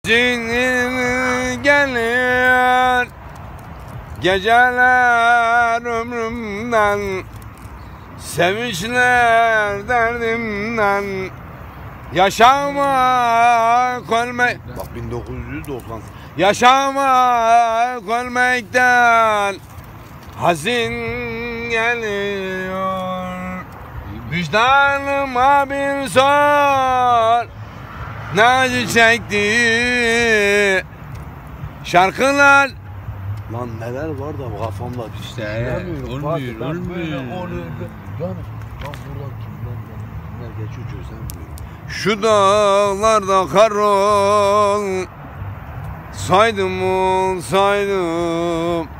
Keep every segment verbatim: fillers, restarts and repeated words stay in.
Cinin gelir geceler ömrümden, sevinçler derdimden, yaşamak ölmek. Bak bin dokuz yüz doksan. Yaşamak ölmekten hazin geliyor. Vicdanıma bir sor, ne acı çekti şarkılar. Lan neler var da kafamda işte. Olmuyor, olmuyor. Şu dağlarda kar ol saydım olsaydım,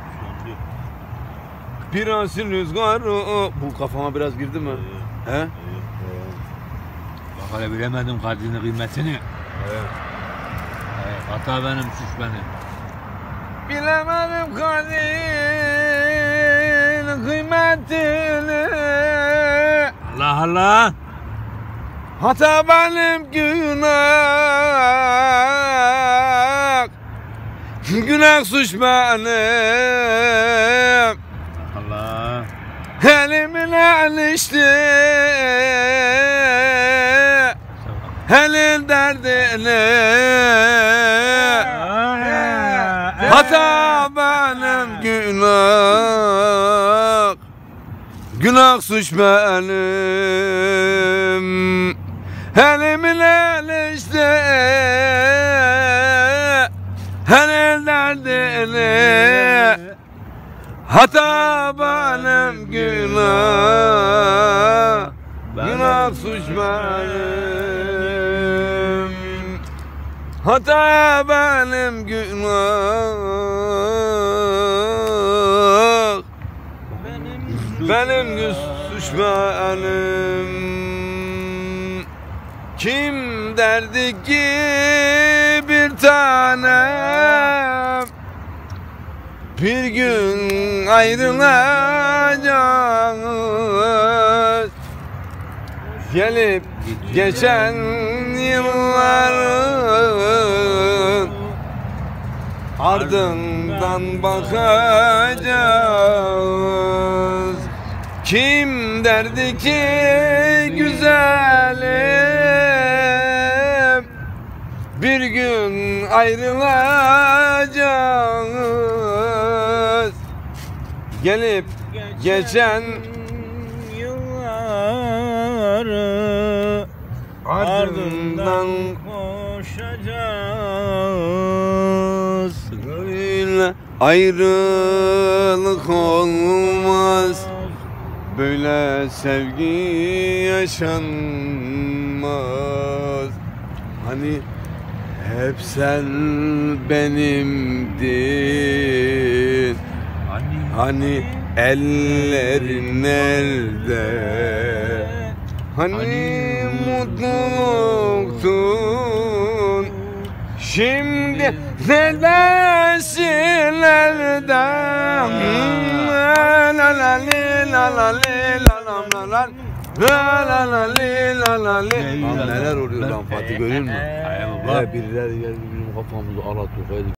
biraz rüzgarı. Bu kafama biraz girdi mi? He? He? Bak hele bilemedim kadının kıymetini. Evet. Evet, hata benim, suç benim. Bilemedim kadının kıymetini. Allah Allah. Hata benim, günah. Günah suç benim. Allah. Elimin elişti, elin derdini. Hata benim, günah. Günah suç benim. Elimin elişti, elin derdini. Hata benim, günah. Günah suç benim. Hata benim, günah. Benim suç benim. Kim derdi ki bir tanem bir gün ayrılacağız. Gelip geçen yılların ardından bakacağız. Kim derdi ki güzelim bir gün ayrılacağız. Gelip geçen yılları ardından koşacağız. Böyle ayrılık olmaz, böyle sevgi yaşanmaz. Hani hep sen benimdin, hani ellerin nerede, hani, hani mutluktun, şimdi neredesin, nereden? La la li la la li la la la la la la li la la li. Lan neler oluyor lan Fatih, görüyor musun? He, birileri geldi bizim kafamızı alaturkaydı.